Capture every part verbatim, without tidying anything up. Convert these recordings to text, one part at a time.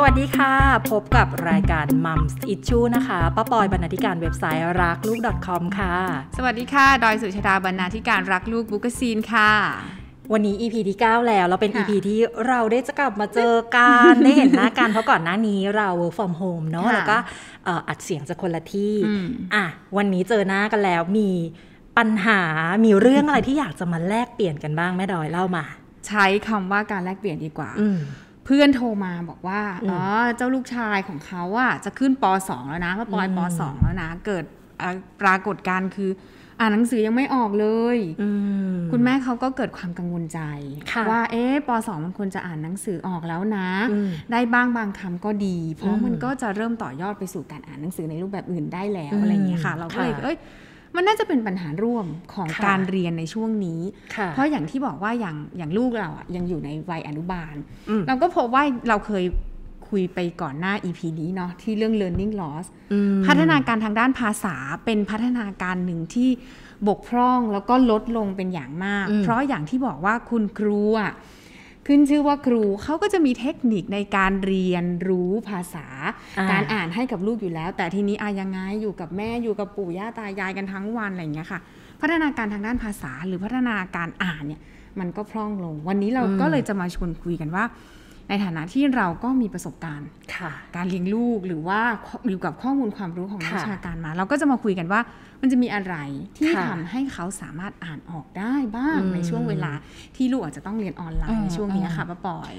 วัสดีค่ะพบกับรายการ Mums Issue นะคะป้าปอยบรรณาธิการเว็บไซต์รักลูก .com ค่ะสวัสดีค่ะดอยสุชาดาบรรณาธิการรักลูกบุ๊กซีนค่ะวันนี้ อี พี ที่เก้าแล้วเราเป็น อี พี ที่เราได้จะกลับมาเจอกันได้เห็นหน้ากันเพราะก่อนหน้านี้เรา work from home เนาะแล้วก็อัดเสียงจากคนละที่อ่ะวันนี้เจอหน้ากันแล้วมีปัญหามีเรื่องอะไรที่อยากจะมาแลกเปลี่ยนกันบ้างแม่ดอยเล่ามาใช้คำว่าการแลกเปลี่ยนดีกว่าเพื่อนโทรมาบอกว่าอ๋อเจ้าลูกชายของเขาอะจะขึ้นป.สอง แล้วนะว่าปอยป.สอง แล้วนะเกิดปรากฏการณ์คืออ่านหนังสือยังไม่ออกเลยคุณแม่เขาก็เกิดความกังวลใจว่าเอ๊ะป.สอง มันควรจะอ่านหนังสือออกแล้วนะได้บ้างบางคำก็ดีเพราะมันก็จะเริ่มต่อยอดไปสู่การอ่านหนังสือในรูปแบบอื่นได้แล้วอะไรอย่างเงี้ยค่ะเราก็เลยเอ้ยมันน่าจะเป็นปัญหาร่วมของการเรียนในช่วงนี้เพราะอย่างที่บอกว่าอย่างอย่างลูกเราอ่ะยังอยู่ในวัยอนุบาลเราก็พบว่าเราเคยคุยไปก่อนหน้า อี พี นี้เนาะที่เรื่อง learning loss พัฒนาการทางด้านภาษาเป็นพัฒนาการหนึ่งที่บกพร่องแล้วก็ลดลงเป็นอย่างมากเพราะอย่างที่บอกว่าคุณครูอ่ะขึ้นชื่อว่าครูเขาก็จะมีเทคนิคในการเรียนรู้ภาษาการอ่านให้กับลูกอยู่แล้วแต่ทีนี้อะยังไงอยู่กับแม่อยู่กับปู่ย่าตายายกันทั้งวันอะไรอย่างเงี้ยค่ะพัฒนาการทางด้านภาษาหรือพัฒนาการอ่านเนี่ยมันก็พร่องลงวันนี้เราก็เลยจะมาชวนคุยกันว่าในฐานะที่เราก็มีประสบการณ์การเลี้ยงลูกหรือว่าอยู่กับข้อมูลความรู้ของนักวิชาการมาเราก็จะมาคุยกันว่ามันจะมีอะไรที่ทำให้เขาสามารถอ่านออกได้บ้างในช่วงเวลาที่ลูกอาจจะต้องเรียนออนไลน์ในช่วงนี้ค่ะป้าปอย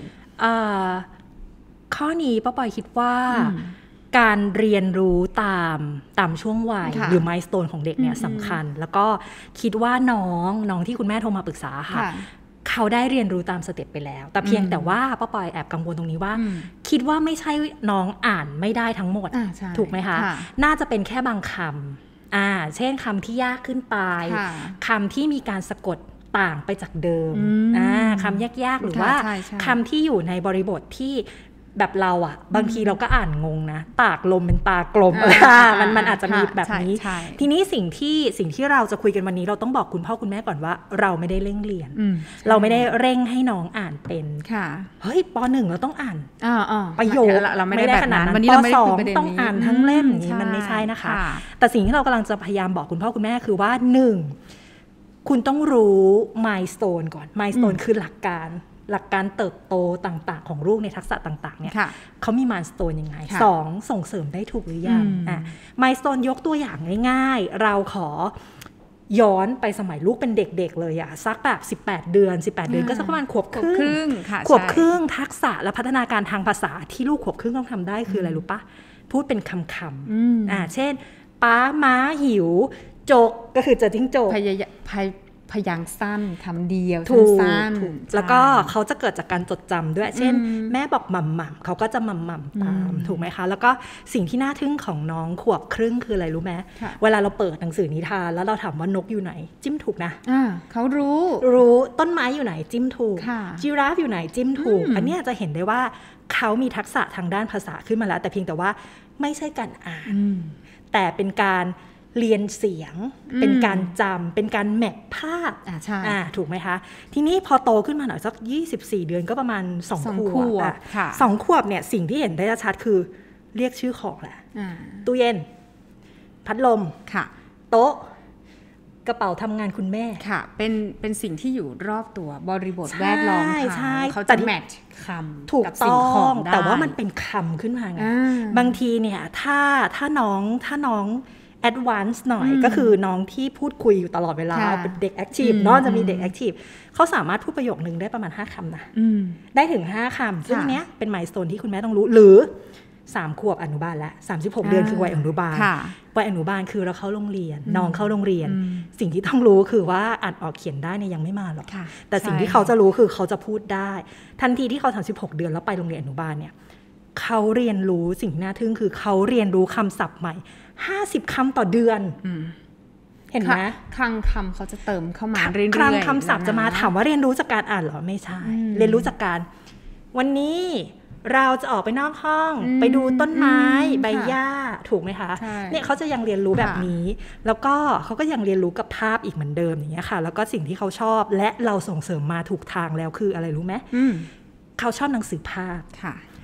ข้อนี้ป้าปอยคิดว่าการเรียนรู้ตามตามช่วงวัยหรือไมล์สโตนของเด็กเนี่ยสำคัญแล้วก็คิดว่าน้องน้องที่คุณแม่โทรมาปรึกษาค่ะเขาได้เรียนรู้ตามสเต็ปไปแล้วแต่เพียงแต่ว่าป้าปอยแอบกังวลตรงนี้ว่าคิดว่าไม่ใช่น้องอ่านไม่ได้ทั้งหมดถูกไหมคะน่าจะเป็นแค่บางคำอ่าเช่นคำที่ยากขึ้นไปคำที่มีการสะกดต่างไปจากเดิมอ่าคำยากๆหรือว่าคำที่อยู่ในบริบทที่แบบเราอ่ะบางทีเราก็อ่านงงนะตากลมเป็นตากลมมันมันอาจจะมีแบบนี้ทีนี้สิ่งที่สิ่งที่เราจะคุยกันวันนี้เราต้องบอกคุณพ่อคุณแม่ก่อนว่าเราไม่ได้เร่งเรียนเราไม่ได้เร่งให้น้องอ่านเป็นเฮ้ยป.หนึ่งเราต้องอ่านประโยคเราไม่ได้ขนาดนั้นป.สองต้องอ่านทั้งเล่มนี้มันไม่ใช่นะคะแต่สิ่งที่เรากำลังจะพยายามบอกคุณพ่อคุณแม่คือว่าหนึ่งคุณต้องรู้มายสโตนก่อนมายสโตนคือหลักการหลักการเติบโตต่างๆของลูกในทักษะต่างๆเนี่ยเขามีมายสโตนยังไงสองส่งเสริมได้ถูกหรือยังอ่ะมายสโตนยกตัวอย่างง่ายๆเราขอย้อนไปสมัยลูกเป็นเด็กๆเลยอะสักแบบสิบแปดเดือนสิบแปดเดือนก็สักประมาณขวบครึ่งขวบครึ่งทักษะและพัฒนาการทางภาษาที่ลูกขวบครึ่งต้องทำได้คืออะไรรู้ปะพูดเป็นคำๆอ่าเช่นป๊าม้าหิวจกก็คือเจอจิ้งจกพยายามพยางค์สั้นคำเดียวสั้นแล้วก็เขาจะเกิดจากการจดจำด้วยเช่นแม่บอกหม่ำหม่ำเขาก็จะหม่ำหม่ำตามถูกไหมคะแล้วก็สิ่งที่น่าทึ่งของน้องขวบครึ่งคืออะไรรู้ไหมเวลาเราเปิดหนังสือนิทานแล้วเราถามว่านกอยู่ไหนจิ้มถูกนะเขารู้รู้ต้นไม้อยู่ไหนจิ้มถูกจิราฟอยู่ไหนจิ้มถูกอันนี้จะเห็นได้ว่าเขามีทักษะทางด้านภาษาขึ้นมาแล้วแต่เพียงแต่ว่าไม่ใช่การอ่านแต่เป็นการเรียนเสียงเป็นการจำเป็นการแมปภาพอ่าใช่อ่าถูกไหมคะทีนี้พอโตขึ้นมาหน่อยสักยี่สิบสี่เดือนก็ประมาณสองขวบอ่ะสองขวบเนี่ยสิ่งที่เห็นได้ชัดคือเรียกชื่อของแหละตู้เย็นพัดลมค่ะโต๊ะกระเป๋าทำงานคุณแม่ค่ะเป็นเป็นสิ่งที่อยู่รอบตัวบริบทแวดล้อมเขาเขาจะแมทช์คำถูกต้องแต่ว่ามันเป็นคำขึ้นมาไงบางทีเนี่ยถ้าถ้าน้องถ้าน้องแอดวานซ์หน่อยก็คือน้องที่พูดคุยอยู่ตลอดเวลาเป็นเด็กแอคทีฟเนาะจะมีเด็กแอคทีฟเขาสามารถพูดประโยคนึงได้ประมาณห้าคำนะได้ถึงห้าคำซึ่งเนี้ยเป็นไมล์สโตนที่คุณแม่ต้องรู้หรือสามขวบอนุบาลและสามสิบหกเดือนคือวัยอนุบาลวัยอนุบาลคือเราเข้าโรงเรียนน้องเข้าโรงเรียนสิ่งที่ต้องรู้คือว่าอ่านออกเขียนได้เนี่ยยังไม่มาหรอกแต่สิ่งที่เขาจะรู้คือเขาจะพูดได้ทันทีที่เขาสามสิบหกเดือนแล้วไปโรงเรียนอนุบาลเนี่ยเขาเรียนรู้สิ่งที่น่าทึ่งคือเขาเรียนรู้คำศัพท์ใหม่ห้าสิบคำต่อเดือนเห็นไหมคลังคำเขาจะเติมเข้ามาเรื่อยๆคลังคำศัพท์จะมาถามว่าเรียนรู้จากการอ่านหรอไม่ใช่เรียนรู้จากการวันนี้เราจะออกไปนอกห้องไปดูต้นไม้ใบหญ้าถูกไหมคะเนี่ยเขาจะยังเรียนรู้แบบนี้แล้วก็เขาก็ยังเรียนรู้กับภาพอีกเหมือนเดิมอย่างเงี้ยค่ะแล้วก็สิ่งที่เขาชอบและเราส่งเสริมมาถูกทางแล้วคืออะไรรู้ไหมเขาชอบหนังสือภาพ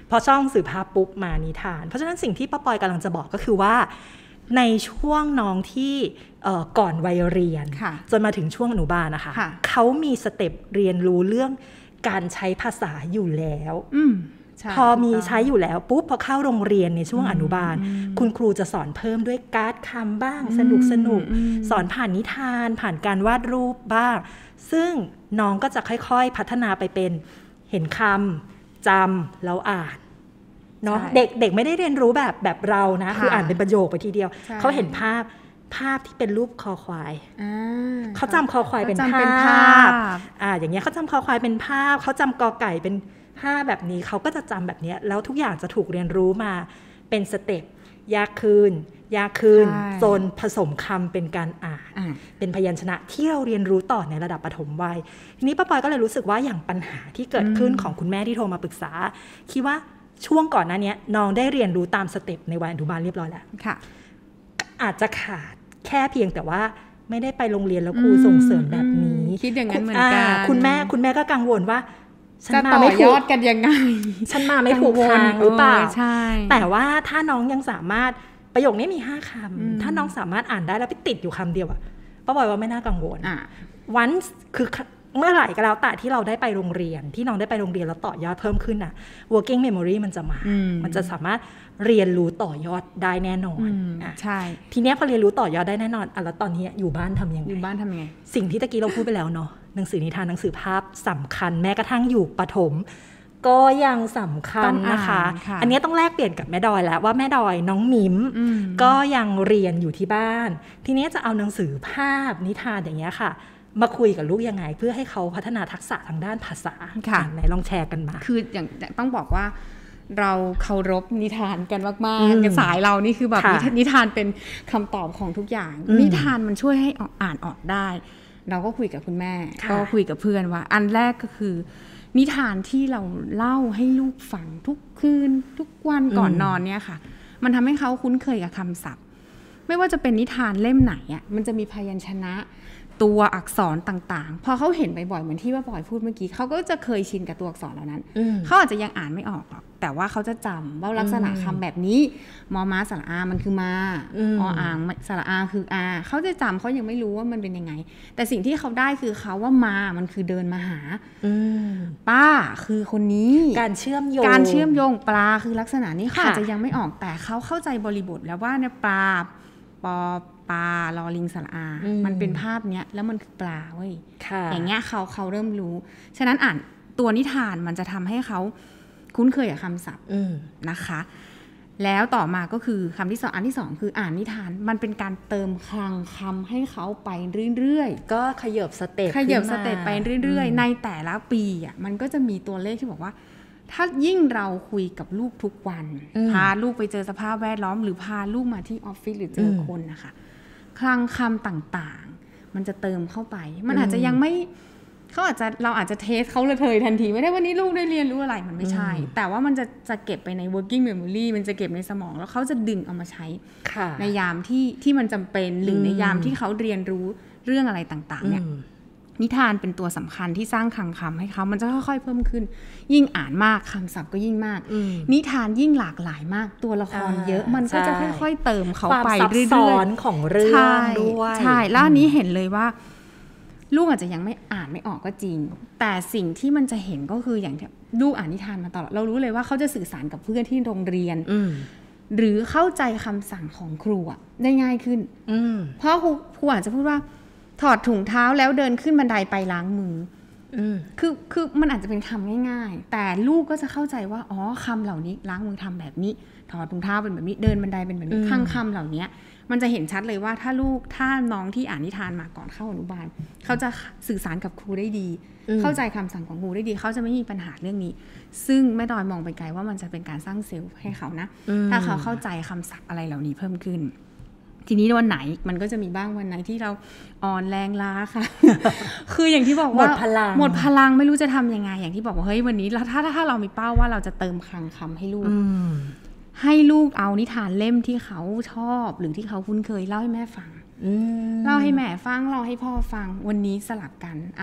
พอช่องสื่อภาพปุ๊บมานิทานเพราะฉะนั้นสิ่งที่ป้าปอยกำลังจะบอกก็คือว่าในช่วงน้องที่ก่อนวัยเรียนจนมาถึงช่วงอนุบาลนะคะเขามีสเต็ปเรียนรู้เรื่องการใช้ภาษาอยู่แล้วพอมีใช้อยู่แล้วปุ๊บพอเข้าโรงเรียนในช่วงอนุบาลคุณครูจะสอนเพิ่มด้วยการ์ดคำบ้างสนุกสนุกสอนผ่านนิทานผ่านการวาดรูปบ้างซึ่งน้องก็จะค่อยๆพัฒนาไปเป็นเห็นคำจำแล้วอ่านเนาะเด็กเด็กไม่ได้เรียนรู้แบบแบบเรานะคืออ่านเป็นประโยคไปทีเดียวเขาเห็นภาพภาพที่เป็นรูปคอควายเขาจำคอควายเป็นภาพอ่าอย่างเงี้ยเขาจำคอควายเป็นภาพเขาจำกอไก่เป็นภาพแบบนี้เขาก็จะจำแบบนี้แล้วทุกอย่างจะถูกเรียนรู้มาเป็นสเต็ปยากขึ้นยากขึ้นจนผสมคำเป็นการอ่านเป็นพยัญชนะที่เราเรียนรู้ต่อในระดับประถมวัยทีนี้ป้าปอยก็เลยรู้สึกว่าอย่างปัญหาที่เกิดขึ้นของคุณแม่ที่โทรมาปรึกษาคิดว่าช่วงก่อนหน้านี้น้องได้เรียนรู้ตามสเต็ปในวัยอนุบาลเรียบร้อยแล้วอาจจะขาดแค่เพียงแต่ว่าไม่ได้ไปโรงเรียนแล้วครูส่งเสริมแบบนี้คิดอย่างนั้นเหมือนกันคุณแม่คุณแม่ก็กังวลว่าจะต่อยอดกันยังไงฉันมาไม่ถูกทางหรือเปล่าแต่ว่าถ้าน้องยังสามารถประโยคนี้มีห้าคำถ้าน้องสามารถอ่านได้แล้วไปติดอยู่คำเดียวอะป้าบอยว่าไม่น่ากังวลวันคือเมื่อไหร่ก็แล้วแต่ที่เราได้ไปโรงเรียนที่น้องได้ไปโรงเรียนแล้วต่อยอดเพิ่มขึ้นน่ะ working memory มันจะมามันจะสามารถเรียนรู้ต่อยอดได้แน่นอนอ่ะใช่ทีเนี้ยพอเรียนรู้ต่อยอดได้แน่นอนอ่ะแล้วตอนนี้อยู่บ้านทำยังไงอยู่บ้านทำยังไงสิ่งที่ตะกี้เราพูดไปแล้วเนาะหนังสือนิทานหนังสือภาพสำคัญแม้กระทั่งอยู่ประถมก็ยังสำคัญนะคะอันนี้ต้องแลกเปลี่ยนกับแม่ดอยแล้วว่าแม่ดอยน้องมิมก็ยังเรียนอยู่ที่บ้านทีนี้จะเอาหนังสือภาพนิทานอย่างเงี้ยค่ะมาคุยกับลูกยังไงเพื่อให้เขาพัฒนาทักษะทางด้านภาษาไหนลองแชร์กันมาคืออย่างต้องบอกว่าเราเคารพนิทานกันมากๆสายเรานี่คือแบบนิทานเป็นคำตอบของทุกอย่างนิทานมันช่วยให้อ่านออกได้เราก็คุยกับคุณแม่ก็คุยกับเพื่อนว่าอันแรกก็คือนิทานที่เราเล่าให้ลูกฟังทุกคืนทุกวันก่อนนอนเนี่ยค่ะมันทำให้เขาคุ้นเคยกับคำศัพท์ไม่ว่าจะเป็นนิทานเล่มไหนอ่ะมันจะมีพยัญชนะตัวอักษรต่างๆพอเขาเห็นบ่อยๆเหมือนที่ว่าปอยพูดเมื่อกี้เขาก็จะเคยชินกับตัวอักษรเหล่านั้นเขาอาจจะยังอ่านไม่ออกหรอกแต่ว่าเขาจะจำว่าลักษณะคำแบบนี้มอม้าสระอามันคือมาออ่างสระอาคืออาเขาจะจำเขายังไม่รู้ว่ามันเป็นยังไงแต่สิ่งที่เขาได้คือเขาว่ามามันคือเดินมาหาป้าคือคนนี้การเชื่อมโยงการเชื่อมโยงปลาคือลักษณะนี้เขาอาจจะยังไม่ออกแต่เขาเข้าใจบริบทแล้วว่าเนี่ยปลาปอปลาลอลิงสระอามันเป็นภาพเนี้ยแล้วมันคือปลาเว้ยอย่างเงี้ยเขาเขาเริ่มรู้ฉะนั้นอ่านตัวนิทานมันจะทำให้เขาคุ้นเคยกับคำศัพท์นะคะแล้วต่อมาก็คือคำที่สองอันที่สองคืออ่านนิทานมันเป็นการเติมคลังคำให้เขาไปเรื่อยๆก็ขยับสเต็ปขยับสเต็ปไปเรื่อยๆในแต่ละปีอ่ะมันก็จะมีตัวเลขที่บอกว่าถ้ายิ่งเราคุยกับลูกทุกวันพาลูกไปเจอสภาพแวดล้อมหรือพาลูกมาที่ออฟฟิศหรือเจอคนนะคะคลังคำต่างๆมันจะเติมเข้าไปมันอาจจะยังไม่เขาอาจจะเราอาจจะเทสเขาเลยทันทีไม่ได้วันนี้ลูกได้เรียนรู้อะไรมันไม่ใช่แต่ว่ามันจะจะเก็บไปใน working memory มันจะเก็บในสมองแล้วเขาจะดึงเอามาใช้ในยามที่ที่มันจำเป็นหรือในยามที่เขาเรียนรู้เรื่องอะไรต่างๆเนี่ยนิทานเป็นตัวสำคัญที่สร้างคลังคำให้เขามันจะค่อยๆเพิ่มขึ้นยิ่งอ่านมากคำศัพท์ก็ยิ่งมากนิทานยิ่งหลากหลายมากตัวละครเยอะมันก็จะค่อยๆเติมเขาไปเรื่อยๆความซับซ้อนของเรื่องด้วยใช่แล้วอันนี้เห็นเลยว่าลูกอาจจะยังไม่อ่านไม่ออกก็จริงแต่สิ่งที่มันจะเห็นก็คืออย่างที่ลูกอ่านนิทานมาตลอดเรารู้เลยว่าเขาจะสื่อสารกับเพื่อนที่โรงเรียนหรือเข้าใจคำสั่งของครูได้ง่ายขึ้นเพราะครูครูอาจจะพูดว่าถอดถุงเท้าแล้วเดินขึ้นบันไดไปล้างมือคือคือมันอาจจะเป็นคำง่ายๆแต่ลูกก็จะเข้าใจว่าอ๋อคำเหล่านี้ล้างมือทำแบบนี้ถอดถุงเท้าเป็นแบบนี้เดินบันไดเป็นแบบนี้ข้างคำเหล่านี้มันจะเห็นชัดเลยว่าถ้าลูกถ้าน้องที่อ่านนิทานมาก่อนเข้าอนุบาลเขาจะสื่อสารกับครูได้ดีเข้าใจคำสั่งของครูได้ดีเขาจะไม่มีปัญหาเรื่องนี้ซึ่งแม่ดอยมองไปไกลว่ามันจะเป็นการสร้างเซลล์ให้เขานะถ้าเขาเข้าใจคำศัพท์อะไรเหล่านี้เพิ่มขึ้นทีนี้วันไหนมันก็จะมีบ้างวันไหนที่เราอ่อนแรงล้าค่ะ คืออย่างที่บอกว่าหมดพลังหมดพลังไม่รู้จะทำยังไงอย่างที่บอกว่าเฮ้ยวันนี้ถ้าถ้าเรามีเป้าว่าเราจะเติมคลังคำให้ลูกให้ลูกเอานิทานเล่มที่เขาชอบหรือที่เขาคุ้นเคยเล่าให้แม่ฟังเล่าให้แม่ฟังเล่าให้พ่อฟังวันนี้สลับกันอ่ะ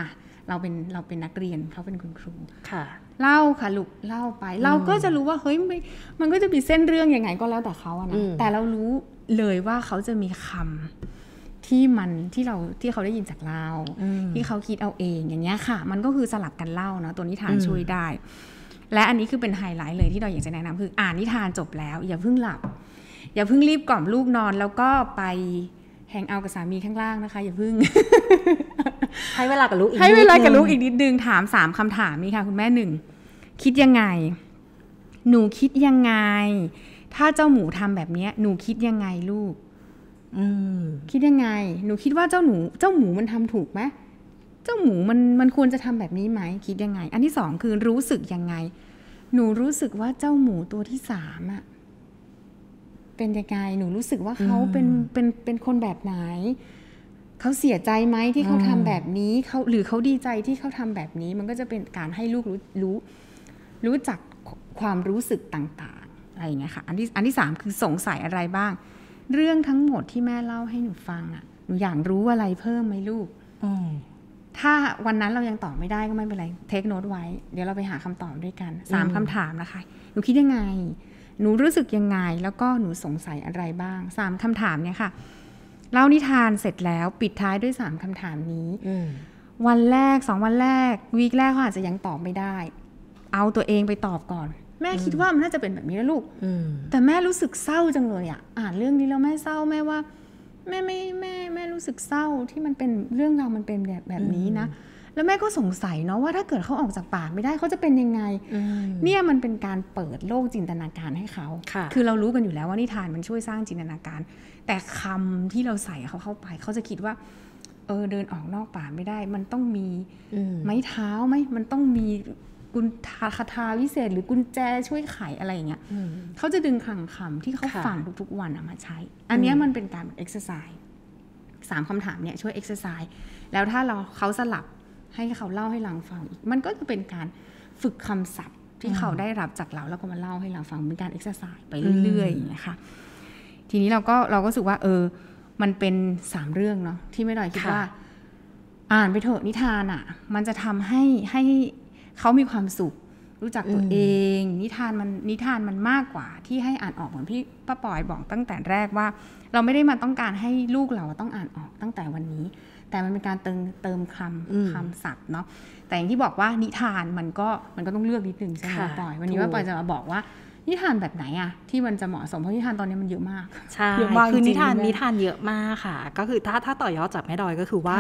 เราเป็นเราเป็นนักเรียนเขาเป็นคุณครูค่ะเล่าค่ะลูกเล่าไปเราก็จะรู้ว่าเฮ้ยมันก็จะมีเส้นเรื่องยังไงก็แล้วแต่เขาอะนะแต่เรารู้เลยว่าเขาจะมีคำที่มันที่เราที่เขาได้ยินจากเราที่เขาคิดเอาเองอย่างเงี้ยค่ะมันก็คือสลับกันเล่านะตัวนิทานช่วยได้และอันนี้คือเป็นไฮไลท์เลยที่เราอยากจะแนะนำคืออ่านนิทานจบแล้วอย่าเพิ่งหลับอย่าเพิ่งรีบกล่อมลูกนอนแล้วก็ไปแฮงเอาท์กับสามีข้างล่างนะคะอย่าเพิ่งให้เวลากับลูกอีกให้เวลากับลูกอีกนิดนึงถามสามคำถามนี้ค่ะคุณแม่หนึ่งคิดยังไงหนูคิดยังไงถ้าเจ้าหมูทำแบบนี้หนูคิดยังไงลูกอืมคิดยังไงหนูคิดว่าเจ้าหนูเจ้าหมูมันทำถูกไหมเจ้าหมูมันมันควรจะทำแบบนี้ไหมคิดยังไงอันที่สองคือรู้สึกยังไงหนูรู้สึกว่าเจ้าหมูตัวที่สามอะเป็นยังไงหนูรู้สึกว่าเขาเป็นเป็นเป็นคนแบบไหนเขาเสียใจไหมที่เขาทำแบบนี้เขาหรือเขาดีใจที่เขาทำแบบนี้มันก็จะเป็นการให้ลูกรู้รู้รู้จักความรู้สึกต่างๆอะไรอย่างเงี้ยค่ะอันที่อันที่สามคือสงสัยอะไรบ้างเรื่องทั้งหมดที่แม่เล่าให้หนูฟังอ่ะหนูอยากรู้อะไรเพิ่มไหมลูกถ้าวันนั้นเรายังตอบไม่ได้ก็ไม่เป็นไรเทคโน้ตไว้เดี๋ยวเราไปหาคำตอบด้วยกันสามคำถามนะคะหนูคิดยังไงหนูรู้สึกยังไงแล้วก็หนูสงสัยอะไรบ้างสามคำถามเนี่ยค่ะเล่านิทานเสร็จแล้วปิดท้ายด้วยสามคำถามนี้วันแรกสองวันแรกวีคแรกเขาอาจจะยังตอบไม่ได้เอาตัวเองไปตอบก่อนแม่คิดว่ามันน่าจะเป็นแบบนี้นะลูกแต่แม่รู้สึกเศร้าจังเลยอ่ะอ่านเรื่องนี้แล้วแม่เศร้าแม่ว่าแม่ไม่แม่แม่รู้สึกเศร้าที่มันเป็นเรื่องราวมันเป็นแบบแบบนี้นะแล้วแม่ก็สงสัยเนาะว่าถ้าเกิดเขาออกจากปากไม่ได้เขาจะเป็นยังไงเนี่ยมันเป็นการเปิดโลกจินตนาการให้เขาคือเรารู้กันอยู่แล้วว่านิทานมันช่วยสร้างจินตนาการแต่คำที่เราใส่เขาเข้าไปเขาจะคิดว่าเออเดินออกนอกป่าไม่ได้มันต้องมีไม้เท้าไหมมันต้องมีกุญคาถาวิเศษหรือกุญแจช่วยไขอะไรอย่างเงี้ยเขาจะดึงคำคำที่เขาฟังทุกๆวันมาใช้อันนี้มันเป็นการเอ็กซ์ไซส์สามคำถามเนี่ยช่วยเอ็กซ์ไซส์แล้วถ้าเราเขาสลับให้เขาเล่าให้เราฟังอีกมันก็จะเป็นการฝึกคำศัพท์ที่เขาได้รับจากเราแล้วก็มาเล่าให้เราฟังเป็นการเอ็กซ์ไซส์ไปเรื่อยๆอย่างเงี้ยค่ะทีนี้เราก็เราก็รู้สึกว่าเออมันเป็นสามเรื่องเนาะที่ไม่ดอยคิดว่าอ่านไปเถอะนิทานอ่ะมันจะทำให้ให้เขามีความสุขรู้จักตัวเองนิทานมันนิทานมันมากกว่าที่ให้อ่านออกเหมือนพี่ป้าปอยบอกตั้งแต่แรกว่าเราไม่ได้มาต้องการให้ลูกเราต้องอ่านออกตั้งแต่วันนี้แต่มันเป็นการเติมเติมคำคำศัพท์เนาะแต่อย่างที่บอกว่านิทานมันก็มันก็ต้องเลือกนิดนึงใช่ไหมป้าปอยวันนี้ป้าปอยจะมาบอกว่านิทานแบบไหนอะที่มันจะเหมาะสมเพราะนิทานตอนนี้มันเยอะมากใช่คือนิทานนิทานเยอะมากค่ะก็คือถ้าถ้าต่อยอดจากแม่ดอยก็คือว่า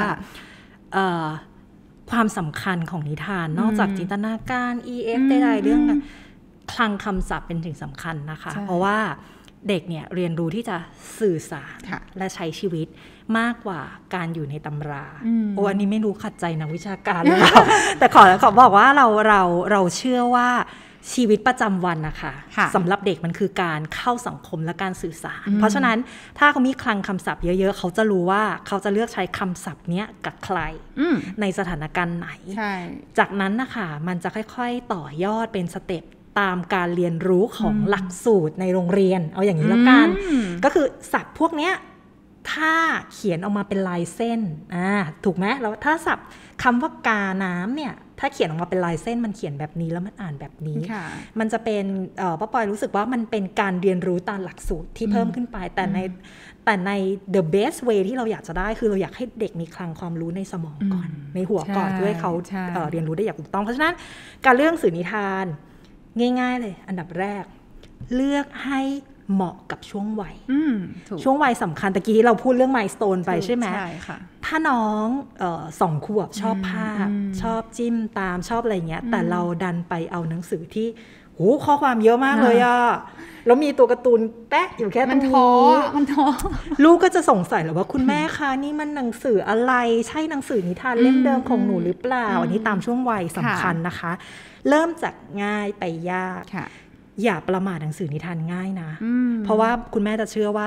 ความสำคัญของนิทานนอกจากจินตนาการ อี เอฟ ใดๆเรื่องคลังคำศัพท์เป็นสิ่งสำคัญนะคะเพราะว่าเด็กเนี่ยเรียนรู้ที่จะสื่อสารและใช้ชีวิตมากกว่าการอยู่ในตำราโอ้อันนี้ไม่รู้ขัดใจนักวิชาการหรือเปล่าแต่ขอขอบอกว่าเราเราเราเชื่อว่าชีวิตประจำวันนะคะสำหรับเด็กมันคือการเข้าสังคมและการสื่อสารเพราะฉะนั้นถ้าเขามีคลังคำศัพท์เยอะๆเขาจะรู้ว่าเขาจะเลือกใช้คำศัพท์เนี้ยกับใครในสถานการณ์ไหนจากนั้นนะคะมันจะค่อยๆต่อยอดเป็นสเต็ปตามการเรียนรู้ของหลักสูตรในโรงเรียนเอาอย่างนี้แล้วกันก็คือศัพท์พวกเนี้ยถ้าเขียนออกมาเป็นลายเส้นอ่าถูกไหมแล้วถ้าศัพท์คำว่ากาน้ำเนี่ยถ้าเขียนออกมาเป็นลายเส้นมันเขียนแบบนี้แล้วมันอ่านแบบนี้มันจะเป็นป้าปอยรู้สึกว่ามันเป็นการเรียนรู้ตามหลักสูตรที่เพิ่มขึ้นไปแต่ในแต่ใน the best way ที่เราอยากจะได้คือเราอยากให้เด็กมีคลังความรู้ในสมองก่อนในหัวก่อนเพื่อให้เขาเ, เรียนรู้ได้อย่างถูกต้องเพราะฉะนั้นการเลือกสื่อนิทานง่ายๆเลยอันดับแรกเลือกให้เหมาะกับช่วงวัยช่วงวัยสำคัญตะกี้เราพูดเรื่องไมล์สโตนไปใช่ไหมใช่ค่ะถ้าน้องเอ่อสองขวบชอบภาพชอบจิ้มตามชอบอะไรเงี้ยแต่เราดันไปเอาหนังสือที่โหข้อความเยอะมากเลยอ่ะแล้วมีตัวการ์ตูนแปะอยู่แค่ตรงนี้มันท้อลูกก็จะสงสัยแล้วว่าคุณแม่คะนี่มันหนังสืออะไรใช่หนังสือนิทานเล่มเดิมของหนูหรือเปล่าอันนี้ตามช่วงวัยสำคัญนะคะเริ่มจากง่ายไปยากอย่าประมาทหนังสือนิทานง่ายนะเพราะว่าคุณแม่จะเชื่อว่า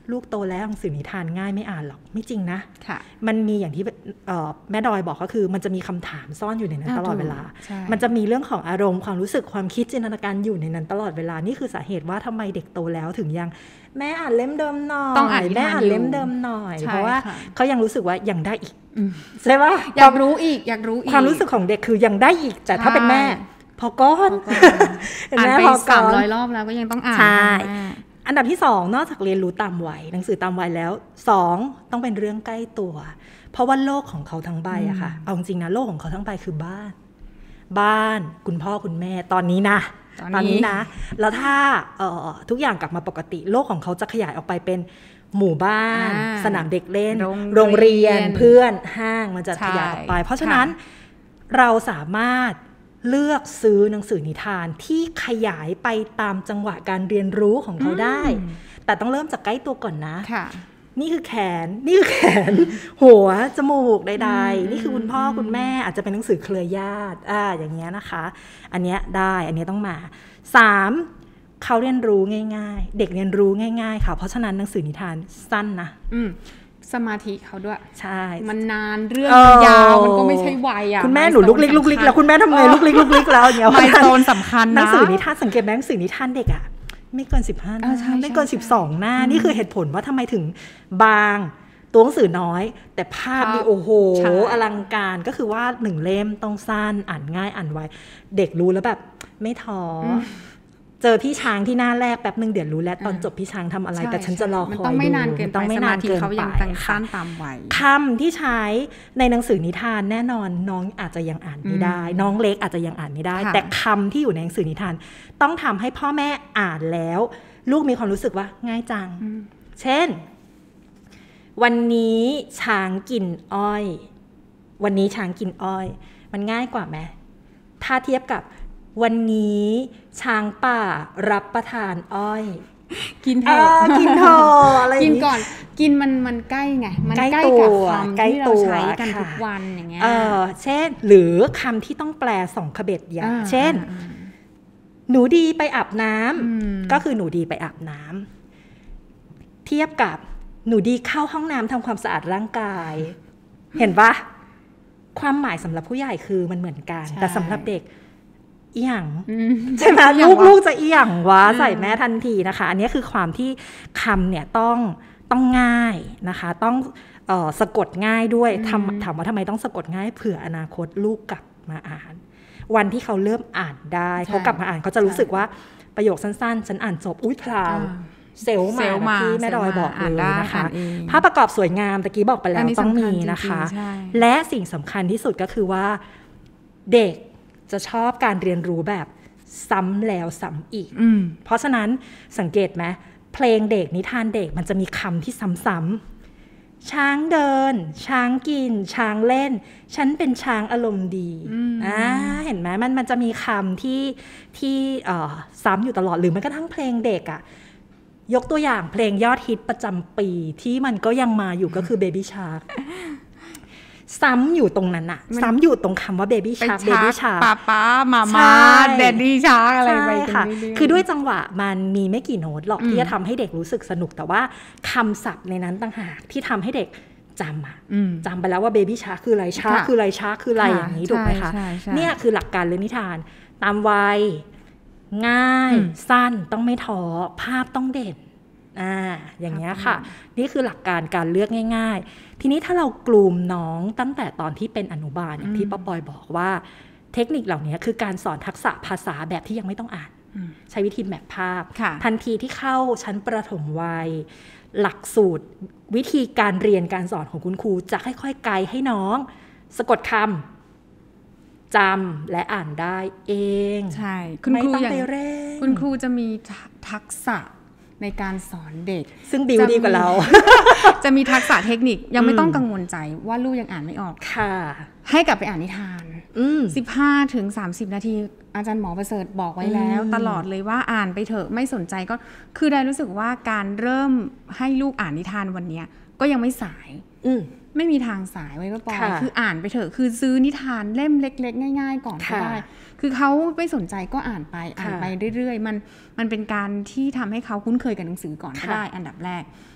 ลูกโตแล้วหนังสือนิทานง่ายไม่อ่านหรอกไม่จริงนะค่ะมันมีอย่างที่แม่ดอยบอกก็คือมันจะมีคำถามซ่อนอยู่ในนั้นตลอดเวลามันจะมีเรื่องของอารมณ์ความรู้สึกความคิดจินตนาการอยู่ในนั้นตลอดเวลานี่คือสาเหตุว่าทำไมเด็กโตแล้วถึงยังแม่อ่านเล่มเดิมหน่อยต้องอ่านแม่อ่านเล่มเดิมหน่อยเพราะว่าเขายังรู้สึกว่ายังได้อีกใช่ป่ะอยากรู้อีกอยากรู้อีกความรู้สึกของเด็กคือยังได้อีกแต่ถ้าเป็นแม่พอก้อนอ่านไปสามร้อยรอบแล้วก็ยังต้องอ่านใช่อันดับที่สองนอกจากเรียนรู้ตามวัยหนังสือตามวัยแล้วสองต้องเป็นเรื่องใกล้ตัวเพราะว่าโลกของเขาทั้งใบอะค่ะเอาจริงนะโลกของเขาทั้งใบคือบ้านบ้านคุณพ่อคุณแม่ตอนนี้นะตอนนี้นะแล้วถ้าทุกอย่างกลับมาปกติโลกของเขาจะขยายออกไปเป็นหมู่บ้านสนามเด็กเล่นโรงเรียนเพื่อนห้างมันจะขยายออกไปเพราะฉะนั้นเราสามารถเลือกซื้อหนังสือนิทานที่ขยายไปตามจังหวะการเรียนรู้ของเขาได้แต่ต้องเริ่มจากใกล้ตัวก่อนนะนี่คือแขนนี่คือแขนหัวจมูกใดๆนี่คือคุณพ่อคุณแม่อาจจะเป็นหนังสือเครือญาติอ่าอย่างเงี้ยนะคะอันเนี้ยได้อันเนี้ยต้องมาสามเขาเรียนรู้ง่ายๆเด็กเรียนรู้ง่ายๆค่ะเพราะฉะนั้นหนังสือนิทานสั้นนะสมาธิเขาด้วยใช่มันนานเรื่องยาวมันก็ไม่ใช่วัยอ่ะคุณแม่หนูลุกลิกลุกลิกแล้วคุณแม่ทำไงลุกลิกลุกลิกแล้วเนี่ยไมล์สโตนสำคัญนะหนังสือนิทานสังเกตไหมหนังสือนิทานเด็กอ่ะไม่เกินสิบห้าหน้าไม่เกินสิบสองหน้านี่คือเหตุผลว่าทำไมถึงบางตัวหนังสือน้อยแต่ภาพนี่โอ้โหอลังการก็คือว่าหนึ่งเล่มต้องสั้นอ่านง่ายอ่านไวเด็กรู้แล้วแบบไม่ท้อเจอพี่ช้างที่หน้าแรกแป๊บนึงเดี๋ยวรู้แล้วตอนจบพี่ช้างทำอะไรแต่ฉันจะรอคอยดูต้องไม่นานเกินไปสมาธิเขายังสั้นตามวัยคำที่ใช้ในหนังสือนิทานแน่นอนน้องอาจจะยังอ่านไม่ได้น้องเล็กอาจจะยังอ่านไม่ได้แต่คำที่อยู่ในหนังสือนิทานต้องทำให้พ่อแม่อ่านแล้วลูกมีความรู้สึกว่าง่ายจังเช่นวันนี้ช้างกินอ้อยวันนี้ช้างกินอ้อยมันง่ายกว่าไหมถ้าเทียบกับวันนี้ช้างป่ารับประทานอ้อยกินเถอะกินเถอะอะไรกินก่อนกินมันมันใกล้ไงมันใกล้กับคำที่เราใช้กันทุกวันอย่างเงี้ยเช่นหรือคำที่ต้องแปลสองขบอย่างเช่นหนูดีไปอาบน้ำก็คือหนูดีไปอาบน้ำเทียบกับหนูดีเข้าห้องน้ำทำความสะอาดร่างกายเห็นปะความหมายสำหรับผู้ใหญ่คือมันเหมือนกันแต่สำหรับเด็กอีหยังใช่ไหมลูกลูกจะอีหยังวะใส่แม่ทันทีนะคะอันนี้คือความที่คำเนี่ยต้องต้องง่ายนะคะต้องเอ่อสะกดง่ายด้วยทำถามว่าทำไมต้องสะกดง่ายเผื่ออนาคตลูกกลับมาอ่านวันที่เขาเริ่มอ่านได้เขากลับมาอ่านเขาจะรู้สึกว่าประโยคสั้นๆฉันอ่านจบอุ้ยพลาวเซลล์มาที่แม่ดอยบอกเลยนะคะภาพประกอบสวยงามตะกี้บอกไปแล้วต้องมีนะคะและสิ่งสำคัญที่สุดก็คือว่าเด็กจะชอบการเรียนรู้แบบซ้ำแล้วซ้ำอีกเพราะฉะนั้นสังเกตไหมเพลงเด็กนิทานเด็กมันจะมีคำที่ซ้ำๆช้างเดินช้างกินช้างเล่นฉันเป็นช้างอารมณ์ดีอ่าเห็นไหมมันมันจะมีคำที่ที่ซ้ำอยู่ตลอดหรือแม้กระทั่งเพลงเด็กอ่ะยกตัวอย่างเพลงยอดฮิตประจำปีที่มันก็ยังมาอยู่ก็คือ Baby Shark ซ้ำอยู่ตรงนั้นอะซ้ำอยู่ตรงคำว่า Baby Shark Baby Shark ป้าป้ามาม่า Daddy Shark อะไรไปค่ะคือด้วยจังหวะมันมีไม่กี่โน้ตหรอกที่จะทำให้เด็กรู้สึกสนุกแต่ว่าคำศัพท์ในนั้นต่างหากที่ทำให้เด็กจำอะจำไปแล้วว่า Baby Shark คืออะไร Shark คืออะไร Shark คืออะไรอย่างนี้ถูกไหมคะเนี่ยคือหลักการเรื่องนิทานตามวัยง่ายสั้นต้องไม่ท้อภาพต้องเด่นอ่าอย่างเงี้ยค่ะนี่คือหลักการการเลือกง่ายๆทีนี้ถ้าเรากลุ่มน้องตั้งแต่ตอนที่เป็นอนุบาลอย่างที่ป้าปอยบอกว่าเทคนิคเหล่านี้คือการสอนทักษะภาษาแบบที่ยังไม่ต้องอ่านใช้วิธีแบบภาพทันทีที่เข้าชั้นประถมวัยหลักสูตรวิธีการเรียนการสอนของคุณครูจะค่อยๆไกด์ให้น้องสะกดคำจำและอ่านได้เองใช่ไม่ต้องไปเร่งคุณครูจะมีทักษะในการสอนเด็กซึ่งบิวดีกว่าเราจะมีทักษะเทคนิคยังไม่ต้องกังวลใจว่าลูกยังอ่านไม่ออกค่ะให้กลับไปอ่านนิทานสิบห้าถึงสามสิบนาทีอาจารย์หมอประเสริฐบอกไว้แล้วตลอดเลยว่าอ่านไปเถอะไม่สนใจก็คือได้รู้สึกว่าการเริ่มให้ลูกอ่านนิทานวันนี้ก็ยังไม่สายไม่มีทางสายไว้ก็ปล่อยคืออ่านไปเถอะคือซื้อนิทานเล่มเล็กๆง่ายๆก่อนก็ได้คือเขาไม่สนใจก็อ่านไปอ่านไปเรื่อยๆมันมันเป็นการที่ทำให้เขาคุ้นเคยกับหนังสือก่อนก็ได้อันดับแรก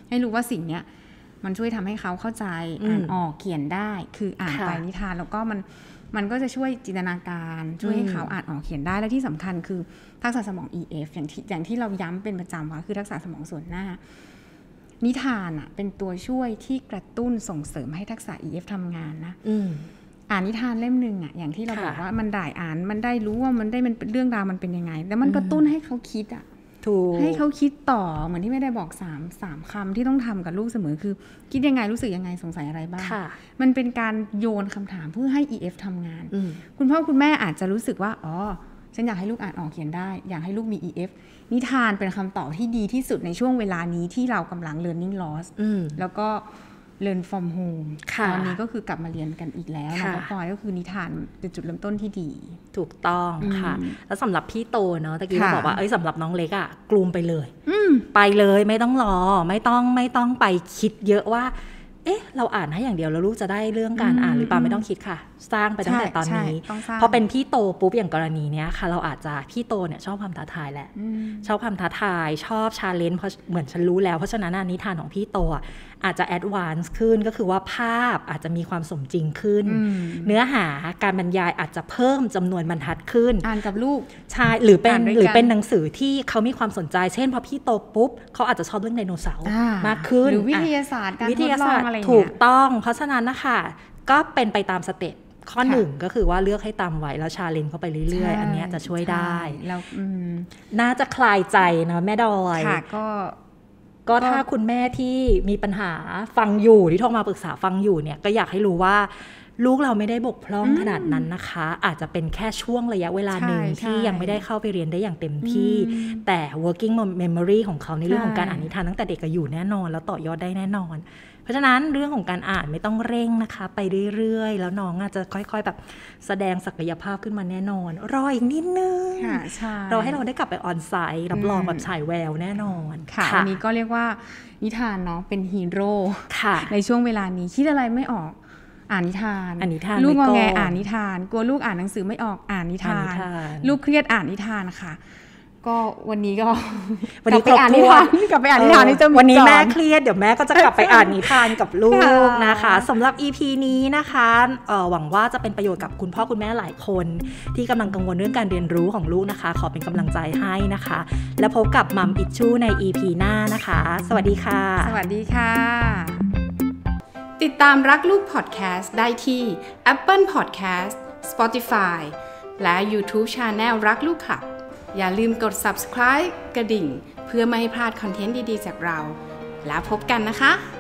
ให้รู้ว่าสิ่งเนี้ยมันช่วยทำให้เขาเข้าใจอ่านออกเขียนได้คืออ่านไปนิทานแล้วก็มันมันก็จะช่วยจินตนาการช่วยให้เขาอ่านออกเขียนได้และที่สำคัญคือทักษะสมอง อี เอฟ อย่างที่อย่างที่เราย้ำเป็นประจำค่ะคือทักษะสมองส่วนหน้านิทานอ่ะเป็นตัวช่วยที่กระตุ้นส่งเสริมให้ทักษะ อี เอฟ ทำงานนะอ่านนิทานเล่มหนึ่งอ่ะอย่างที่เราบอกว่ามันได้อ่านมันได้รู้ว่ามันได้มันเป็นเรื่องราวมันเป็นยังไงแล้วมันกระตุ้นให้เขาคิดอ่ะให้เขาคิดต่อเหมือนที่ไม่ได้บอกสามสามคำที่ต้องทำกับลูกเสมอคือคิดยังไงรู้สึกยังไงสงสัยอะไรบ้างมันเป็นการโยนคำถามเพื่อให้ อี เอฟ ทำงานคุณพ่อคุณแม่อาจจะรู้สึกว่าอ๋อฉันอยากให้ลูกอ่านออกเขียนได้อยากให้ลูกมี อี เอฟ นิทานเป็นคำตอบที่ดีที่สุดในช่วงเวลานี้ที่เรากำลัง learning loss แล้วก็ learn from home ตอนนี้ก็คือกลับมาเรียนกันอีกแล้วนะคะพลอยก็คือนิทานเป็นจุดเริ่มต้นที่ดีถูกต้องค่ะแล้วสำหรับพี่โตเนาะตะกี้เราบอกว่าเอ้ยสำหรับน้องเล็กอะกลุ่มไปเลยไปเลยไม่ต้องรอไม่ต้องไม่ต้องไปคิดเยอะว่าเอ๊ะเราอ่านให้อย่างเดียวแล้วลูกจะได้เรื่องการอ่านหรือเปล่าไม่ต้องคิดค่ะสร้างไปตั้งแต่ตอนนี้พอเป็นพี่โตปุ๊บอย่างกรณีเนี้ยค่ะเราอาจจะพี่โตเนี่ยชอบความท้าทายแหละชอบความท้าทายชอบชาเลนจ์เพราะเหมือนฉันรู้แล้วเพราะฉะนั้นนิทานของพี่โตอาจจะแอดวานซ์ขึ้นก็คือว่าภาพอาจจะมีความสมจริงขึ้นเนื้อหาการบรรยายอาจจะเพิ่มจำนวนบรรทัดขึ้นอ่านกับลูกใช่หรือเป็นหรือเป็นหนังสือที่เขามีความสนใจเช่นพอพี่โตปุ๊บเขาอาจจะชอบเรื่องไดโนเสาร์มากขึ้นหรือวิทยาศาสตร์การทดลองอะไรอย่างเงี้ยถูกต้องเพราะฉะนั้นนะคะก็เป็นไปตามสเต็ปข้อหนึ่งก็คือว่าเลือกให้ตามไว้แล้วชาเลนจ์เข้าไปเรื่อยๆอันนี้จะช่วยได้แล้วน่าจะคลายใจนะแม่ดอยค่ะก็ก็ถ้าคุณแม่ที่มีปัญหาฟังอยู่ที่โทรมาปรึกษาฟังอยู่เนี่ยก็อยากให้รู้ว่าลูกเราไม่ได้บกพร่องขนาดนั้นนะคะอาจจะเป็นแค่ช่วงระยะเวลาหนึ่งที่ยังไม่ได้เข้าไปเรียนได้อย่างเต็มที่แต่ working memory ของเขาในเรื่องของการอ่านนิทานตั้งแต่เด็กก็อยู่แน่นอนแล้วต่อยอดได้แน่นอนเพราะฉะนั้นเรื่องของการอ่านไม่ต้องเร่งนะคะไปเรื่อยๆแล้วน้องอาจจะค่อยๆแบบแสดงศักยภาพขึ้นมาแน่นอนรออีกนิดนึงรอให้เราได้กลับไปออนไซต์รับรองแบบฉายแววแน่นอนค่ะอันนี้ก็เรียกว่านิทานเนาะเป็นฮีโร่ในช่วงเวลานี้คิดอะไรไม่ออกอ่านนิทานลูกงอแงอ่านนิทานกลัวลูกอ่านหนังสือไม่ออกอ่านนิทานลูกเครียดอ่านนิทานค่ะก็วันนี้ก็วันนี้ไปอ่านนิทานกลับไปอ่านนิทานนี่จะวันนี้แม่เครียดเดี๋ยวแม่ก็จะกลับไปอ่านนิทานกับลูกนะคะสำหรับ อี พี นี้นะคะหวังว่าจะเป็นประโยชน์กับคุณพ่อคุณแม่หลายคนที่กำลังกังวลเรื่องการเรียนรู้ของลูกนะคะขอเป็นกำลังใจให้นะคะแล้วพบกับมัมอิชชูใน อี พี หน้านะคะสวัสดีค่ะสวัสดีค่ะติดตามรักลูกพอดแคสต์ได้ที่ Apple Podcast Spotify และ YouTube Channel รักลูกค่ะอย่าลืมกด Subscribe กระดิ่งเพื่อไม่ให้พลาดคอนเทนต์ดีๆจากเราแล้วพบกันนะคะ